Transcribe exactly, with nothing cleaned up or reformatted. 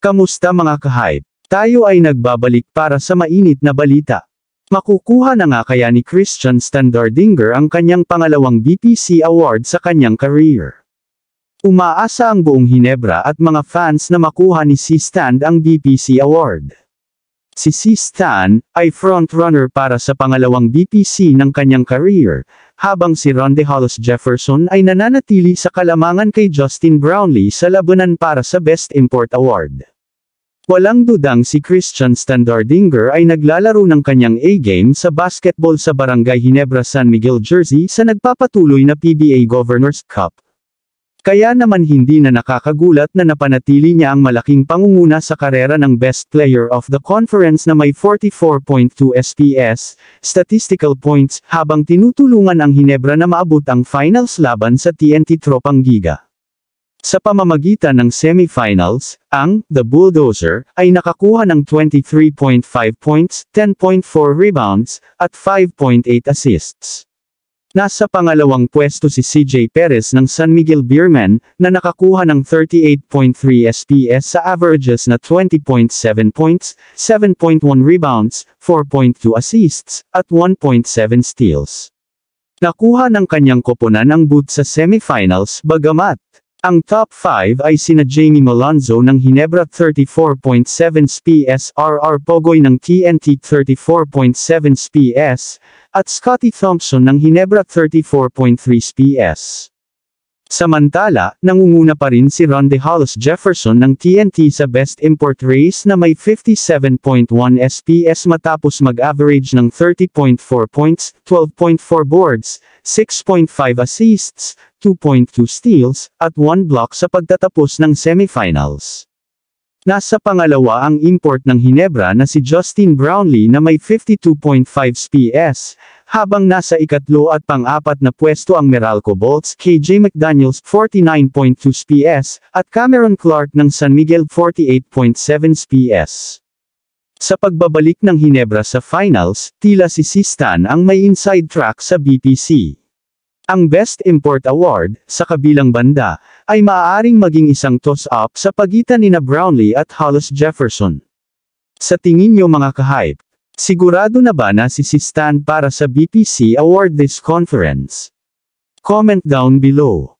Kamusta mga ka-hype? Tayo ay nagbabalik para sa mainit na balita. Makukuha na nga kaya ni Christian Standardinger ang kanyang pangalawang B P C award sa kanyang career. Umaasa ang buong Hinebra at mga fans na makuha ni si Stand ang B P C award. Si si Stan ay frontrunner para sa pangalawang B P C ng kanyang career, habang si Ronde Hollis Jefferson ay nananatili sa kalamangan kay Justin Brownlee sa labanan para sa Best Import Award. Walang dudang si Christian Standardinger ay naglalaro ng kanyang A-game sa basketball sa Barangay Hinebra San Miguel, Jersey sa nagpapatuloy na P B A Governors Cup. Kaya naman hindi na nakakagulat na napanatili niya ang malaking pangunguna sa karera ng Best Player of the Conference na may forty-four point two S P S, statistical points, habang tinutulungan ang Hinebra na maabot ang finals laban sa T N T Tropang Giga. Sa pamamagitan ng semifinals, ang The Bulldozer ay nakakuha ng twenty-three point five points, ten point four rebounds, at five point eight assists. Nasa pangalawang pwesto si C J Perez ng San Miguel Beermen, na nakakuha ng thirty-eight point three S P S sa averages na twenty point seven points, seven point one rebounds, four point two assists, at one point seven steals. Nakuha ng kanyang koponan ang boot sa semifinals bagamat ang top five ay sina Jamie Malonzo ng Hinebra thirty-four point seven S P S, R R Pogoy ng T N T thirty-four point seven S P S, at Scotty Thompson ng Hinebra thirty-four point three S P S. Samantala, nangunguna pa rin si Ronde Hollis Jefferson ng T N T sa Best Import race na may fifty-seven point one S P S matapos mag-average ng thirty point four points, twelve point four boards, six point five assists, two point two steals, at one block sa pagtatapos ng semifinals. Nasa pangalawa ang import ng Hinebra na si Justin Brownlee na may fifty-two point five S P S, habang nasa ikatlo at pang-apat na pwesto ang Meralco Bolts, K J McDaniels forty-nine point two S P S, at Cameron Clark ng San Miguel forty-eight point seven S P S. Sa pagbabalik ng Hinebra sa finals, tila si si Stan ang may inside track sa B P C. Ang Best Import Award, sa kabilang banda, ay maaaring maging isang toss-up sa pagitan nina Brownlee at Hollis Jefferson. Sa tingin niyo mga ka-hype, sigurado na ba na si si Stan para sa B P C Award this conference? Comment down below.